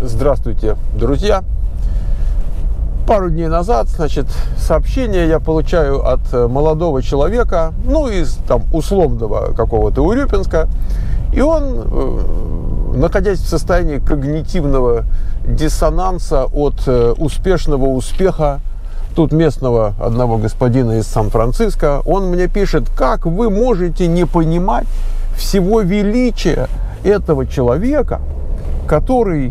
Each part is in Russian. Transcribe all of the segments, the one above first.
Здравствуйте, друзья! Пару дней назад, сообщение я получаю от молодого человека, из условного какого-то Урюпинска, и он, находясь в состоянии когнитивного диссонанса от успешного успеха тут местного одного господина из Сан-Франциско, он мне пишет: как вы можете не понимать всего величия этого человека, который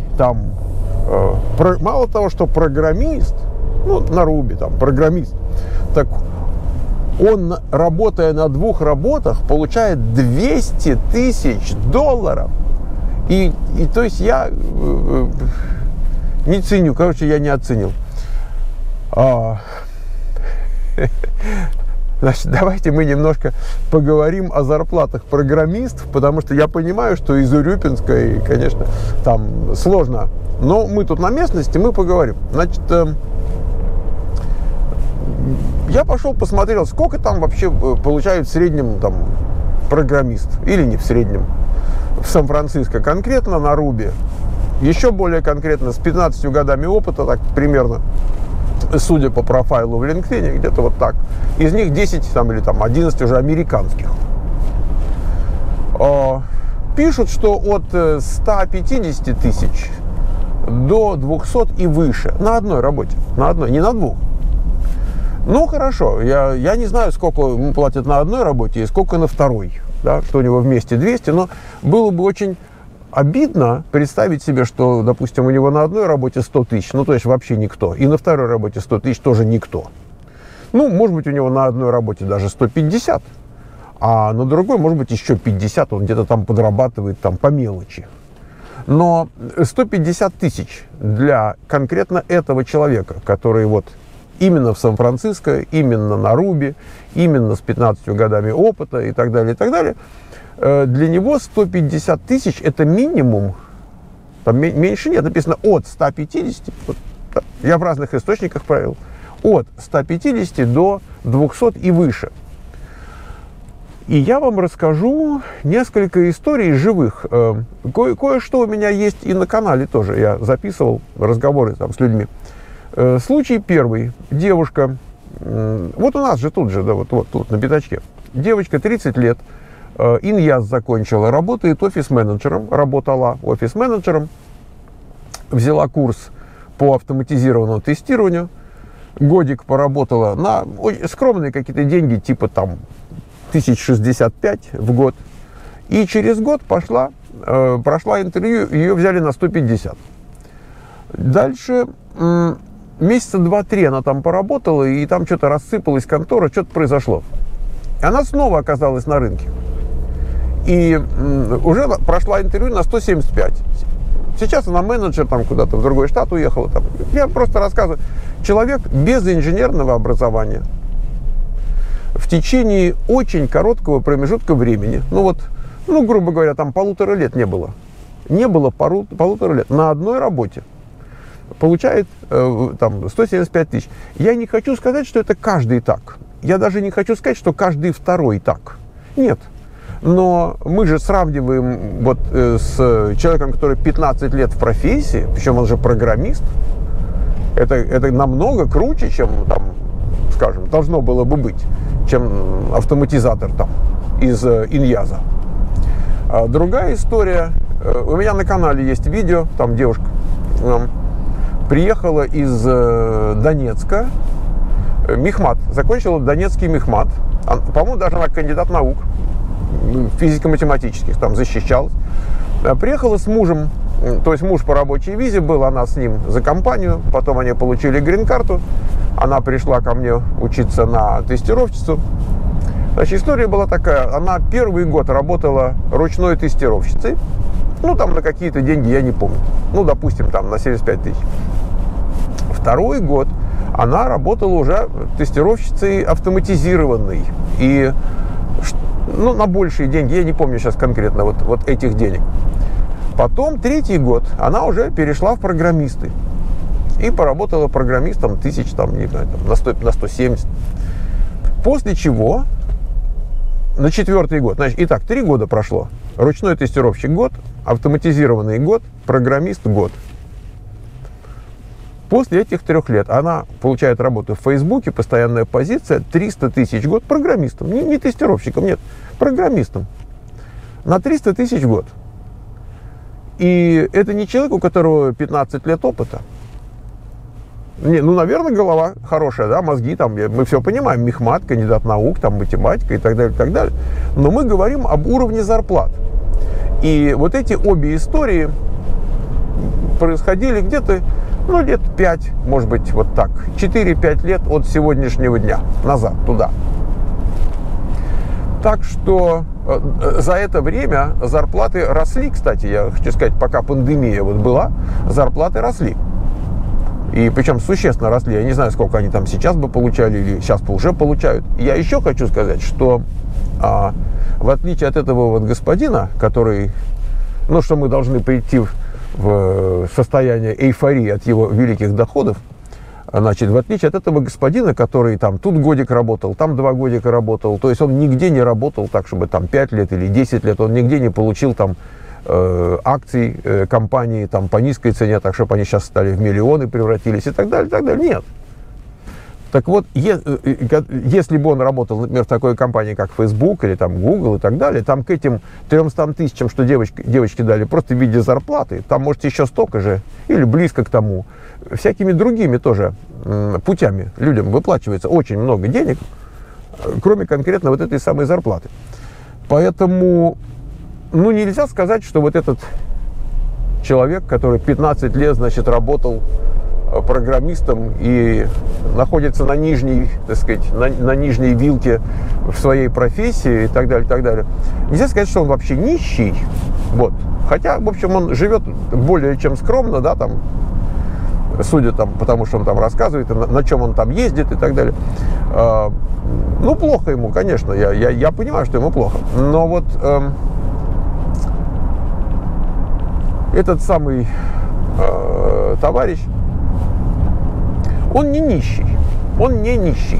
мало того, что программист, на Руби программист, так он, работая на 2 работах, получает $200 000. И то есть я не ценю, я не оценил. Давайте мы немножко поговорим о зарплатах программистов, потому что я понимаю, что из Урюпинска, и, конечно, там сложно. Но мы тут на местности, мы поговорим. Я пошел, посмотрел, сколько там вообще получают в среднем программист, или не в среднем, в Сан-Франциско, конкретно на Руби. Еще более конкретно, с 15 годами опыта, так примерно, судя по профайлу в LinkedIn, где-то вот так. Из них 10 или 11 уже американских. Пишут, что от 150 тысяч до 200 и выше. На одной работе. На одной, не на 2. Хорошо. Я не знаю, сколько ему платят на одной работе и сколько на второй. Да, что у него вместе 200. Но было бы очень обидно представить себе, что, допустим, у него на одной работе 100 тысяч, то есть вообще никто, и на второй работе 100 тысяч тоже никто. Может быть, у него на одной работе даже 150, а на другой, может быть, еще 50, он где-то подрабатывает по мелочи. Но 150 тысяч для конкретно этого человека, который именно в Сан-Франциско, именно на Руби, именно с 15 годами опыта и так далее, для него 150 тысяч это минимум, меньше нет, написано от 150, я в разных источниках проверил, от 150 до 200 и выше. И я вам расскажу несколько историй живых. Кое-что у меня есть и на канале тоже, я записывал разговоры с людьми. Случай первый. Девушка, у нас же тут же, тут на пятачке, девочка 30 лет, Иньяз закончила, работает офис-менеджером, работала офис-менеджером, взяла курс по автоматизированному тестированию, годик поработала на скромные какие-то деньги, 1065 в год, и через год прошла интервью, ее взяли на 150. Дальше месяца 2-3 она поработала, и что-то рассыпалась контора, что-то произошло. Она снова оказалась на рынке. И уже прошла интервью на 175. Сейчас она менеджер, куда-то в другой штат уехала. Я просто рассказываю. Человек без инженерного образования в течение очень короткого промежутка времени, грубо говоря, 1,5 лет не было. Не было 1,5 лет на одной работе. Получает 175 тысяч. Я не хочу сказать, что это каждый так. Я даже не хочу сказать, что каждый второй так. Нет. Но мы же сравниваем с человеком, который 15 лет в профессии, причем он же программист. Это намного круче, чем, должно было бы быть, чем автоматизатор из Иньяза. Другая история. У меня на канале есть видео, девушка приехала из Донецка, Мехмат, закончила Донецкий Мехмат. По-моему, даже она кандидат наук, физико-математических, защищалась. Приехала с мужем, то есть муж по рабочей визе был, она с ним за компанию, потом они получили грин-карту, она пришла ко мне учиться на тестировщицу. История была такая, она первый год работала ручной тестировщицей, на какие-то деньги, я не помню, допустим, на 75 тысяч. Второй год она работала уже тестировщицей автоматизированной, и на большие деньги, я не помню сейчас конкретно этих денег. Потом третий год она уже перешла в программисты и поработала программистом тысяч, на 170. После чего на 4-й год, итак, 3 года прошло. Ручной тестировщик год, автоматизированный год, программист год. После этих 3 лет она получает работу в Фейсбуке, постоянная позиция, 300 тысяч в год программистом. Не тестировщиком, нет, программистом. На 300 тысяч в год. И это не человек, у которого 15 лет опыта. Не, ну, наверное, голова хорошая, да, мозги там, мы все понимаем, мехмат, кандидат наук, там, математика и так далее, и так далее. Но мы говорим об уровне зарплат. И вот эти обе истории происходили где-то, ну, лет 5, может быть, вот так, 4-5 лет от сегодняшнего дня назад, туда. Так что за это время зарплаты росли, кстати, я хочу сказать, пока пандемия вот была, зарплаты росли. И причем существенно росли. Я не знаю, сколько они там сейчас бы получали или сейчас уже получают. Я еще хочу сказать, что в отличие от этого вот господина, который, ну, что мы должны прийти в состояние эйфории от его великих доходов, значит, в отличие от этого господина, который там тут годик работал, там 2 годика работал, то есть он нигде не работал так, чтобы там 5 лет или 10 лет, он нигде не получил там акций компании там по низкой цене, так чтобы они сейчас стали в миллионы превратились и так далее, и так далее. Нет. Так вот, если бы он работал, например, в такой компании, как Facebook или там Google и так далее, там к этим 300 тысячам, что девочки дали просто в виде зарплаты, там, может, еще столько же, или близко к тому, всякими другими тоже путями людям выплачивается очень много денег, кроме конкретно вот этой самой зарплаты. Поэтому, ну, нельзя сказать, что вот этот человек, который 15 лет, значит, работал программистом и находится на нижней, так сказать, на нижней вилке в своей профессии и так далее, нельзя сказать, что он вообще нищий, вот. Хотя, в общем, он живет более чем скромно, да, там, судя там, потому что он там рассказывает, на чем он там ездит и так далее. Ну, плохо ему, конечно, я понимаю, что ему плохо, но вот этот самый товарищ, он не нищий, он не нищий,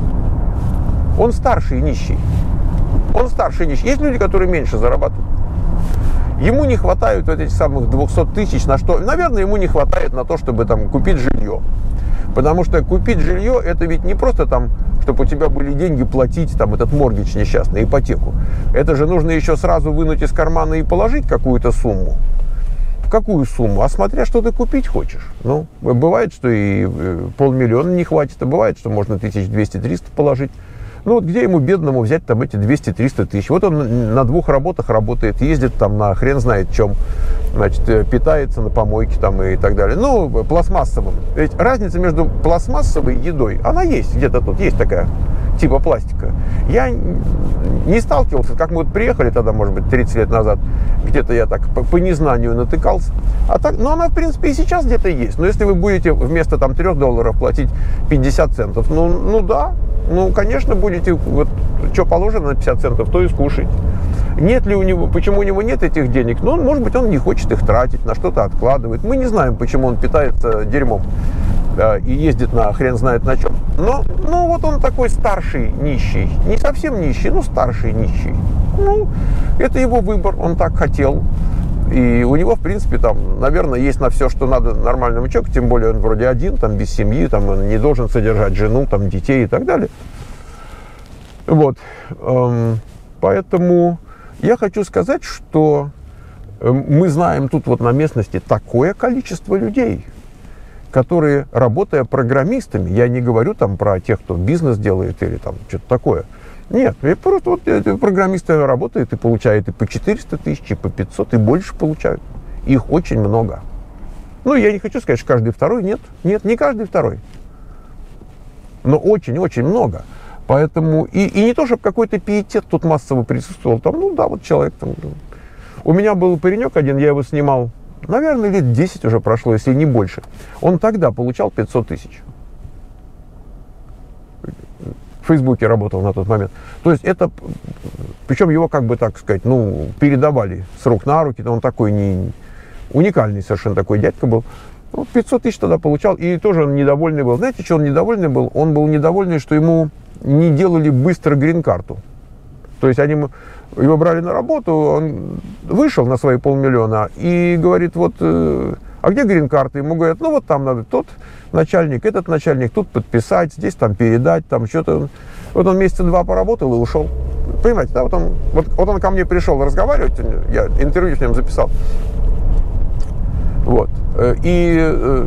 он старший нищий, он старший нищий. Есть люди, которые меньше зарабатывают. Ему не хватает вот этих самых 200 тысяч, на что, наверное, ему не хватает на то, чтобы там купить жилье. Потому что купить жилье, это ведь не просто там, чтобы у тебя были деньги платить там этот моргидж несчастный, ипотеку. Это же нужно еще сразу вынуть из кармана и положить какую-то сумму. Какую сумму? А смотря, что ты купить хочешь. Ну, бывает, что и 500 000 не хватит, а бывает, что можно 1200-300 положить. Ну, вот где ему, бедному, взять там эти 200-300 тысяч? Вот он на 2 работах работает, ездит там на хрен знает чем, значит, питается на помойке там и так далее. Ну, пластмассовым. Ведь разница между пластмассовой едой, она есть где-то тут, есть такая, типа пластика. Я не сталкивался, как мы вот приехали тогда, может быть, 30 лет назад, где-то я так по незнанию натыкался. А так, ну, она, в принципе, и сейчас где-то есть. Но если вы будете вместо там $3 платить 50 центов, ну да, ну, конечно, будете, вот, что положено на 50 центов, то и скушать. Нет ли у него, почему у него нет этих денег? Ну, может быть, он не хочет их тратить, на что-то откладывает. Мы не знаем, почему он питается дерьмом и ездит на хрен знает на чем. Но вот он такой старший нищий. Не совсем нищий, но старший нищий. Ну, это его выбор, он так хотел. И у него, в принципе, там, наверное, есть на все, что надо нормальному человеку, тем более он вроде один, там, без семьи, там, он не должен содержать жену, там, детей и так далее. Вот. Поэтому я хочу сказать, что мы знаем тут вот на местности такое количество людей, которые, работая программистами, я не говорю там про тех, кто бизнес делает или там что-то такое. Нет, просто вот программисты работают и получают и по 400 тысяч, и по 500, и больше получают. Их очень много. Ну, я не хочу сказать, что каждый второй, нет, не каждый второй. Но очень-очень много. Поэтому, и не то, чтобы какой-то пиетет тут массово присутствовал, там, ну да, вот человек там. У меня был паренек один, я его снимал, наверное, лет 10 уже прошло, если не больше. Он тогда получал 500 тысяч. В Фейсбуке работал на тот момент. То есть это, причем его, как бы так сказать, ну, передавали с рук на руки, он такой не уникальный совершенно такой дядька был. Ну, 500 тысяч тогда получал, и тоже он недовольный был. Знаете, что он недовольный был? Он был недовольный, что ему не делали быстро грин-карту. То есть они его брали на работу, он вышел на свои 500 000 и говорит, вот, а а где грин-карта? Ему говорят, ну вот там надо тот начальник, этот начальник, тут подписать, здесь там передать, там что-то. Вот он месяца 2 поработал и ушел. Понимаете, да, вот он ко мне пришел разговаривать, я интервью с ним записал. Вот. И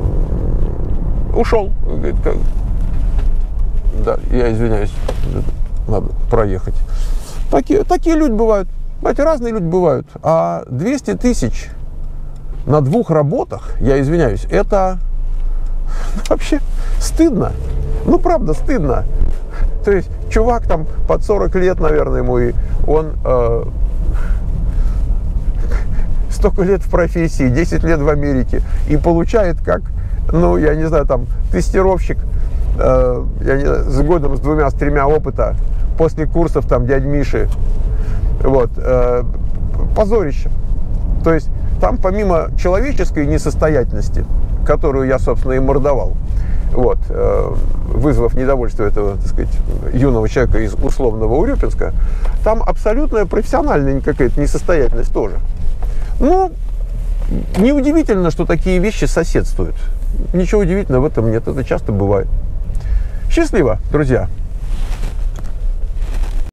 ушел. Говорит, да, я извиняюсь, надо проехать. Такие люди бывают. Знаете, разные люди бывают. А 200 тысяч на 2 работах, я извиняюсь, это вообще стыдно. Ну, правда, стыдно. То есть, чувак там под 40 лет, наверное, ему, и он столько лет в профессии, 10 лет в Америке, и получает как, ну, я не знаю, там, тестировщик, я не знаю, с годом, с 2, с 3 опыта, после курсов там дядь Миши. Вот, позорище. То есть там помимо человеческой несостоятельности, которую я, собственно, и мордовал, вот, вызвав недовольство этого, так сказать, юного человека из условного Урюпинска, там абсолютная профессиональная какая-то несостоятельность тоже. Ну, неудивительно, что такие вещи соседствуют. Ничего удивительного в этом нет, это часто бывает. Счастливо, друзья!